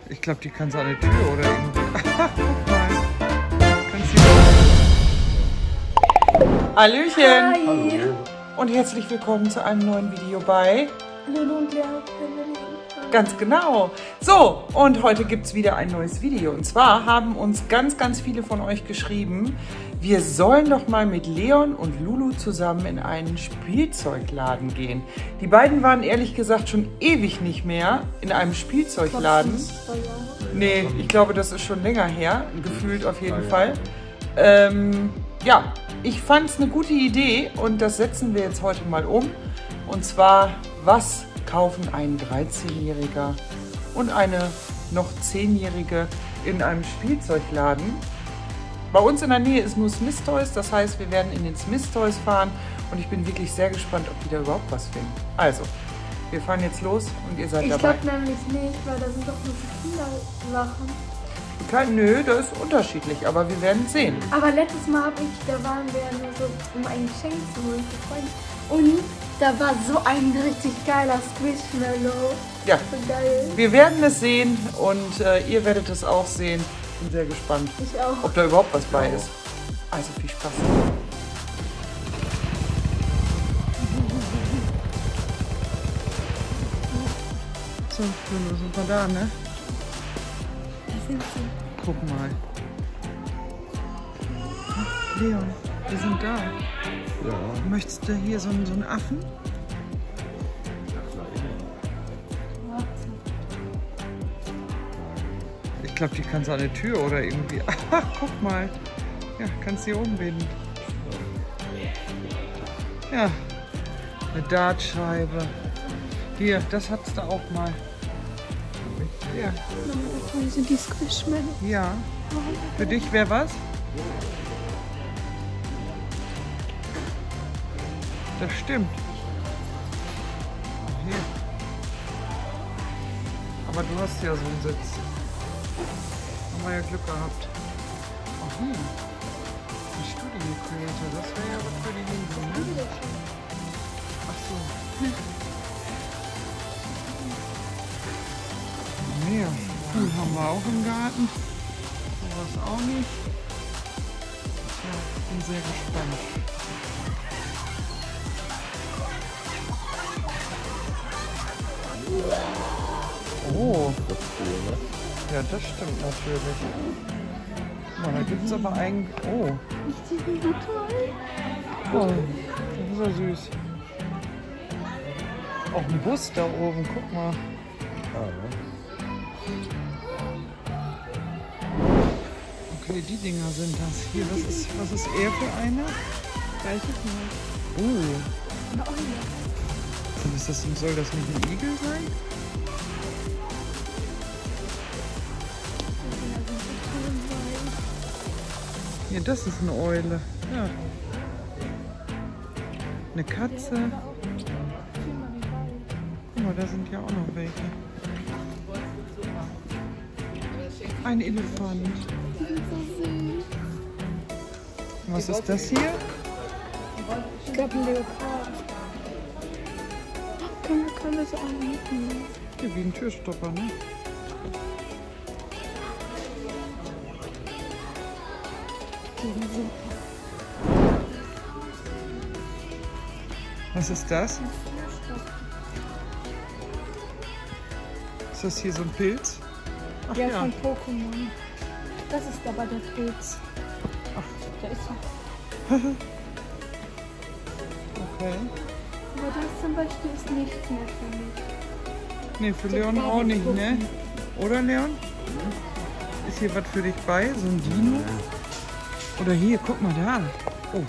Ich glaube, die kann so an der Tür oder irgendwie. Guck mal. Hallöchen! Hallo. Und herzlich willkommen zu einem neuen Video bei Lulu und Lea. Ganz genau. So, und heute gibt es wieder ein neues Video. Und zwar haben uns ganz viele von euch geschrieben, wir sollen doch mal mit Leon und Lulu zusammen in einen Spielzeugladen gehen. Die beiden waren ehrlich gesagt schon ewig nicht mehr in einem Spielzeugladen. Nee, ich glaube, das ist schon länger her, gefühlt auf jeden Fall. Ja, ich fand es eine gute Idee und das setzen wir jetzt heute mal um. Und zwar, was kaufen ein 13-Jähriger und eine noch 10-Jährige in einem Spielzeugladen? Bei uns in der Nähe ist nur Smith Toys, das heißt, wir werden in den Smith Toys fahren und ich bin wirklich sehr gespannt, ob die da überhaupt was finden. Also, wir fahren jetzt los und ihr seid dabei. Ich glaube nämlich nicht, weil da sind doch nur so Kindersachen. Nö, das ist unterschiedlich, aber wir werden sehen. Aber letztes Mal da waren wir ja nur so, um ein Geschenk zu holen für Freunde. Und da war so ein richtig geiler Squishmallow. Ja, So geil. wir werden es sehen und ihr werdet es auch sehen. Bin sehr gespannt, Ich auch. ob da überhaupt was bei ist. Also viel Spaß. So, Lulu, sind wir da, ne? Da sind sie. Guck mal. Leon, wir sind da. Ja. Möchtest du hier so einen Affen? Ich glaube, die kann so an der Tür oder irgendwie. Ach, guck mal. Ja, kannst hier oben binden. Ja, eine Dartscheibe. Hier, das hattest du auch mal. Ja. Da sind die Squishmallow. Ja. Für dich wäre was? Das stimmt. Hier. Aber du hast ja so einen Sitz. Haben wir ja Glück gehabt. Ach hier. Ein Studio Creator. Das wäre ja was für die Linsen, ne? Ach so. Ja, Pool haben wir auch im Garten. Sowas auch nicht. Ja, bin sehr gespannt. Oh. Das ist cool, ne? Ja, das stimmt natürlich. Guck mal, da gibt es aber eigentlich... Oh. Die sind so toll. Oh, das ist ja süß. Auch ein Bus da oben, guck mal. Okay, die Dinger sind das. Hier, was ist er für einer? Weiß ich nicht. Und soll das nicht ein Igel sein? Hier, das ist eine Eule. Ja. Eine Katze. Guck mal, da sind ja auch noch welche. Ein Elefant. Die sind so süß. Was ist das hier? Ich glaube ein Leopard. Können wir so anbieten? Hier, wie ein Türstopper, ne? Die sind so. Was ist das? Ist das hier so ein Pilz? Ach Ja, ja. von Pokémon. Das ist aber der Pilz. Ach. Da ist er. Okay. Aber das zum Beispiel ist nichts mehr für mich. Nee, für Leon auch nicht, ne? Oder Leon? Ist hier was für dich bei? So ein Dino? Oder hier, guck mal da. Oh.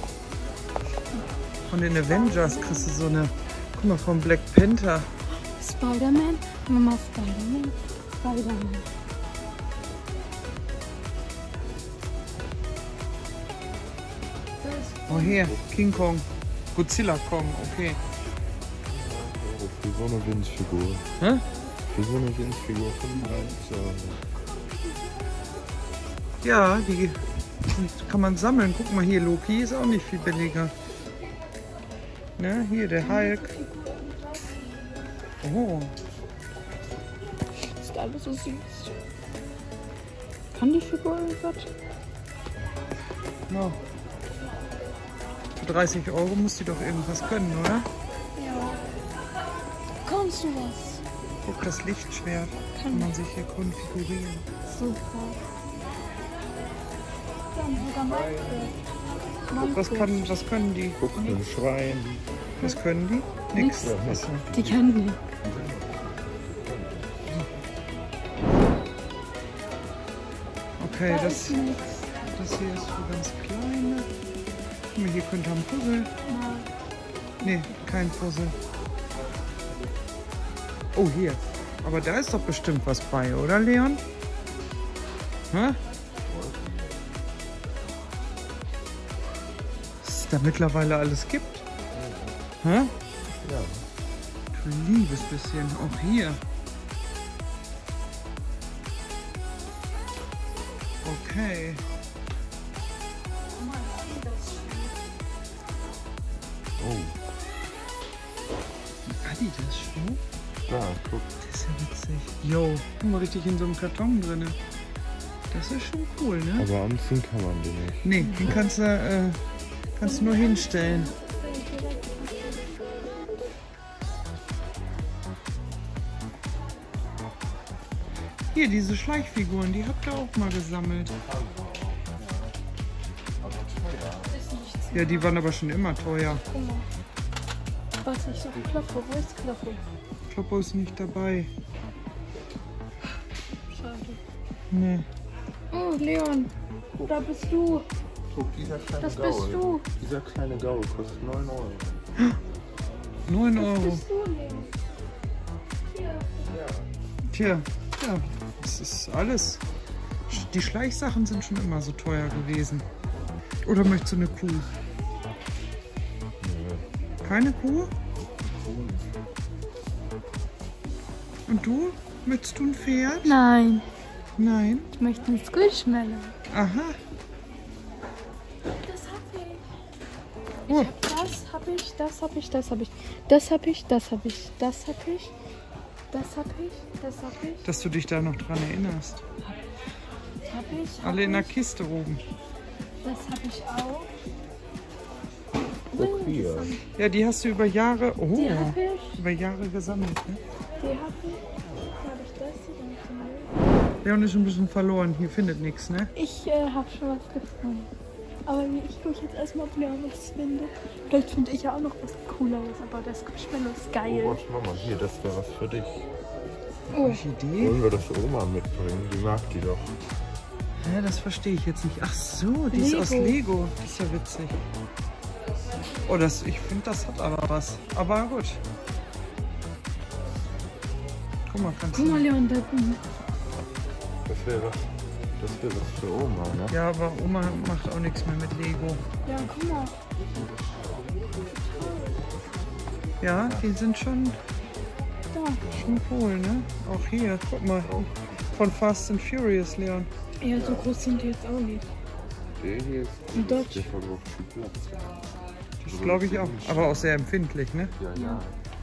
Von den Avengers kriegst du so eine. Guck mal, von Black Panther. Spider-Man? Mama, Spider-Man? Spider-Man. Oh, hier, King Kong. Godzilla Kong, okay. Für so eine Winzfigur. Hä? Für so eine Winzfigur 35 Euro. Ja, die kann man sammeln. Guck mal hier, Loki ist auch nicht viel billiger. Ne, hier der Hulk. Oh. Sieht alle so süß. Kann die Figur irgendwas? Ja. Für 30 € muss die doch irgendwas können, oder? Ja. Kannst du was? Guck, das Lichtschwert. Kann man sich hier konfigurieren. Super. Dann sogar Guck, was können die? Guck, ein Schwein. Was können die? Nix. Achso. Die kennen die. Okay, Da das ist nichts. hier ist für ganz kleine. Guck mal, hier könnte ein Puzzle. Nee, kein Puzzle. Oh, hier. Aber da ist doch bestimmt was bei, oder Leon? Hä? Was es da mittlerweile alles gibt? Hä? Ja. Du liebes bisschen. Auch hier. Okay. Oh, Adidas-Schuh? da, guck. Das ist ja witzig. Jo, guck mal, richtig in so einem Karton drin. Das ist schon cool, ne? Aber anziehen kann man den nicht. Nee, den kannst du nur hinstellen. Hier, diese Schleichfiguren, die habt ihr auch mal gesammelt. Ja, die waren aber schon immer teuer. Guck mal. Was ich so Kloppo, wo ist Kloppo? Kloppo ist nicht dabei. Schade. Nee. Oh, Leon, da bist du. Guck, dieser kleine Das bist du. Dieser kleine Gaul kostet 9 €. 9 Das €. bist du, Leon. Tja, ja, das ist alles. Die Schleichsachen sind schon immer so teuer gewesen. Oder möchtest du eine Kuh? Keine Kuh? Und du? Möchtest du ein Pferd? Nein, Nein. ich möchte einen Squishmallow. Aha. Das hab ich. Oh, Das hab ich, das hab ich, das hab ich. Das hab ich, das hab ich, das hab ich. Das hab ich, das hab ich. dass du dich da noch dran erinnerst. Hab ich. Alle in der Kiste oben. Das hab ich auch. Guck hier. Ja, die hast du über Jahre, Die hab ich. über Jahre gesammelt. Ne? Die hab ich. Hab ich das? Leon ist ein bisschen verloren. Hier findet nichts, ne? Ich hab schon was gefunden. Aber ich gucke jetzt erstmal, ob Leon was findet. Vielleicht finde ich ja auch noch was Cooleres, aber das Squishmallow ist geil. Oh, Mama, hier, das wäre was für dich. Oh, Welche Idee? Wollen wir das Oma mitbringen? Die mag die doch. Ja, das verstehe ich jetzt nicht. Ach so, die ist aus Lego. Lego. Das ist ja witzig. Oh, ich finde, das hat aber was. Aber gut. Guck mal, kannst guck mal, du. Leon, da Das wäre was für Oma, ne? Ja, aber Oma macht auch nichts mehr mit Lego. Ja, guck mal. Ja, die sind schon Da. cool, ne? Auch hier, guck mal. Von Fast and Furious, Leon. Ja, so groß sind die jetzt auch nicht. Der hier ist Ein Dodge. der verbraucht viel Platz. Das glaube ich auch. Aber auch sehr empfindlich, ne? Ja, ja.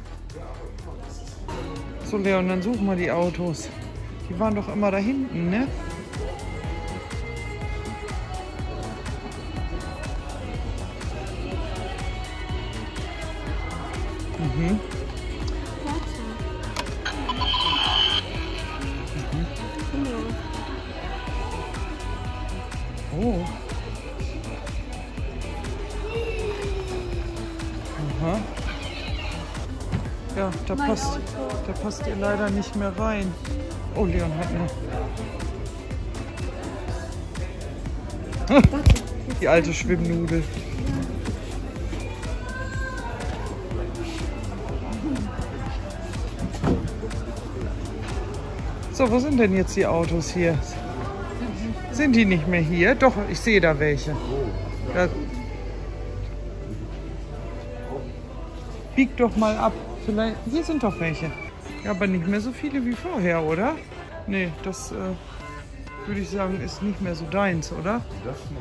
So, Leon, dann such mal die Autos. Die waren doch immer da hinten, ne? Mhm. Warte. Oh. Aha. Ja, da Mein passt ihr leider nicht mehr rein. Oh, Leon hat noch. Die alte Schwimmnudel. So, wo sind denn jetzt die Autos hier? Sind die nicht mehr hier? Doch, ich sehe da welche. Da. Bieg doch mal ab. Vielleicht, hier sind doch welche. Ja, aber nicht mehr so viele wie vorher, oder? Nee, das würde ich sagen, ist nicht mehr so deins, oder? Das nicht.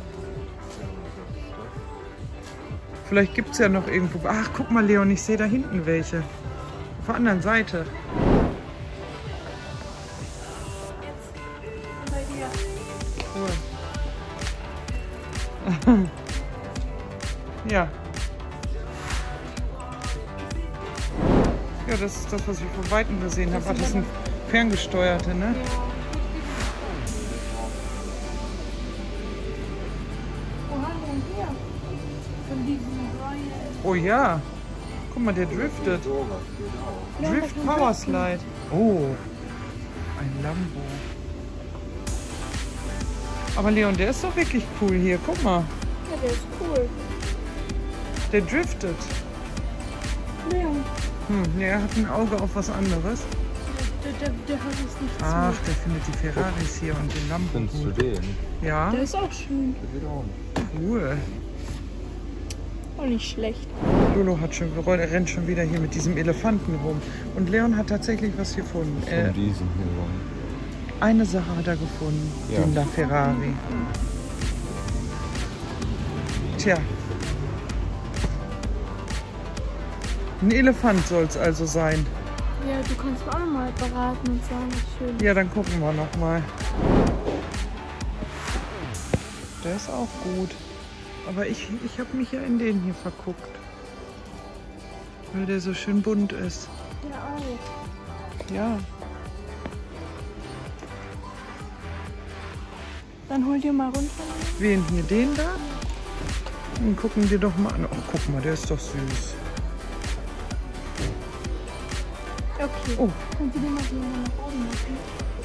Vielleicht gibt es ja noch irgendwo. Ach, guck mal, Leon, ich sehe da hinten welche. Auf der anderen Seite. Ja. Ja, das ist das, was ich von Weitem gesehen habe. Ach, das sind ferngesteuerte, ne? Wo haben wir denn hier? Von diesen Royal. Oh ja. Guck mal, der driftet. Drift Power Slide. Oh. Ein Lambo. Aber Leon, der ist doch wirklich cool hier. Guck mal. Ja, der ist cool. Der driftet. Leon, Nee, er hat ein Auge auf was anderes. der hat es nicht Ach, zu. der findet die Ferraris hier und den Lambo Findest du gut. den? Ja, Der ist auch schön. Der geht auch. cool. Auch nicht schlecht. Lolo hat schon gerollt, er rennt schon wieder hier mit diesem Elefanten rum. Und Leon hat tatsächlich was gefunden. Von diesem hier rum. Eine Sache hat er gefunden, Ja. den LaFerrari. Tja. Ein Elefant soll es also sein. Ja, du kannst mir auch nochmal beraten und sagen, wie schön. Ja, dann gucken wir noch mal. Der ist auch gut. Aber ich habe mich ja in den hier verguckt. Weil der so schön bunt ist. Der auch. Ja. Dann hol dir mal runter. Wen hier? Den da? Dann gucken wir doch mal an. Oh, guck mal, der ist doch süß. Okay. Oh. Kannst du den mal so nach oben machen?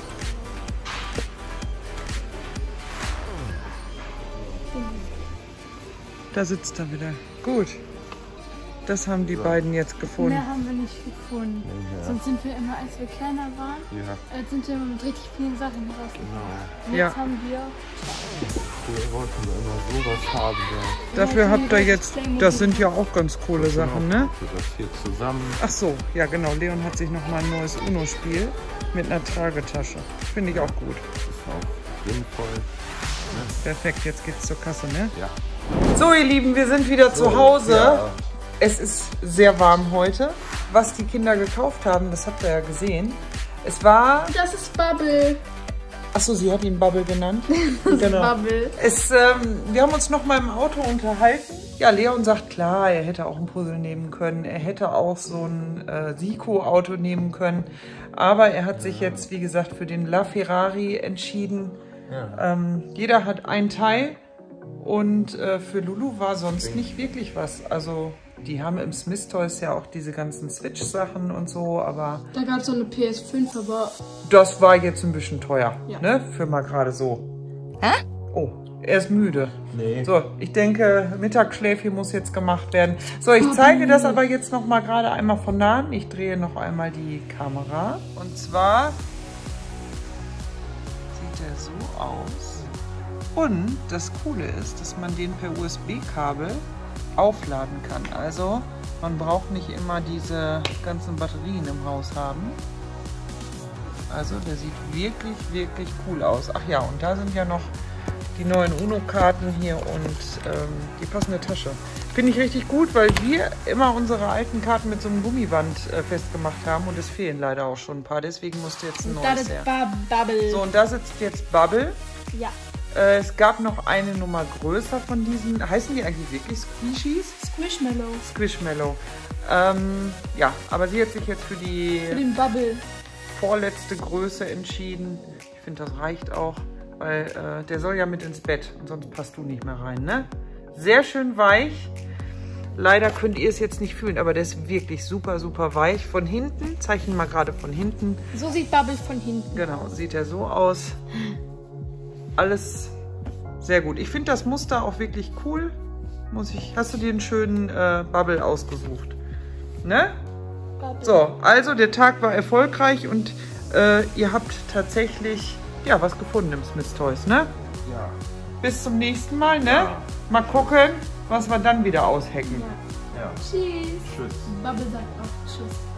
Da sitzt er wieder. Gut. Das haben die beiden jetzt gefunden. Mehr haben wir nicht gefunden. Ja. Sonst sind wir immer, als wir kleiner waren, Ja, sind wir immer mit richtig vielen Sachen rausgekommen. genau. Und Ja. jetzt haben wir... Früher wollten wir immer sowas haben. Ja. Dafür habt ihr jetzt, das sind ja auch ganz coole Sachen, ne? Für das hier zusammen. Ach so, ja genau. Leon hat sich nochmal ein neues UNO-Spiel mit einer Tragetasche. Finde ich auch gut. Das ist auch sinnvoll. Perfekt, jetzt geht's zur Kasse, ne? Ja. So, ihr Lieben, wir sind wieder zu Hause. Ja. Es ist sehr warm heute. Was die Kinder gekauft haben, das habt ihr ja gesehen. Es war... Das ist Bubble. Achso, sie hat ihn Bubble genannt. Genau. Bubble. Wir haben uns noch mal im Auto unterhalten. Ja, Leon sagt, klar, er hätte auch ein Puzzle nehmen können. Er hätte auch so ein Siko-Auto nehmen können. Aber er hat sich jetzt, wie gesagt, für den LaFerrari entschieden. Ja. Jeder hat ein Teil. Und für Lulu war sonst nicht wirklich was. Also die haben im Smith Toys ja auch diese ganzen Switch-Sachen und so, aber Da gab es so eine PS5, aber... das war jetzt ein bisschen teuer, Ja. ne? Für mal gerade so. Hä? Oh, er ist müde. Nee. So, ich denke, Mittagsschläfchen muss jetzt gemacht werden. So, ich zeige das aber jetzt noch mal gerade einmal von nahen. Ich drehe noch einmal die Kamera. Und zwar sieht er so aus. Und das Coole ist, dass man den per USB-Kabel aufladen kann. Also man braucht nicht immer diese ganzen Batterien im Haus haben. Also der sieht wirklich, wirklich cool aus. Ach ja, und da sind ja noch die neuen UNO-Karten hier und die passende Tasche. Finde ich richtig gut, weil wir immer unsere alten Karten mit so einem Gummiband festgemacht haben und es fehlen leider auch schon ein paar. Deswegen musste jetzt ein Das neues ist her. Bubble. So, und da sitzt jetzt Bubble. Ja. Es gab noch eine Nummer größer von diesen. Heißen die eigentlich wirklich Squishies? Squishmallow. Squishmallow. Ja, aber sie hat sich jetzt für die Für den Bubble. vorletzte Größe entschieden. Ich finde, das reicht auch, weil der soll ja mit ins Bett und sonst passt du nicht mehr rein, ne? Sehr schön weich. Leider könnt ihr es jetzt nicht fühlen, aber der ist wirklich super, super weich. Von hinten, zeichnen mal gerade von hinten. So sieht Bubble von hinten. Genau, sieht er so aus. Alles sehr gut. Ich finde das Muster auch wirklich cool. Hast du dir einen schönen Bubble ausgesucht? Ne? Bubble. So, also der Tag war erfolgreich und ihr habt tatsächlich ja was gefunden im Smith Toys, ne? Ja. Bis zum nächsten Mal, ne? Mal gucken, was wir dann wieder aushacken. Ja. Ja. Tschüss. Tschüss. Bubble sagt auch Tschüss.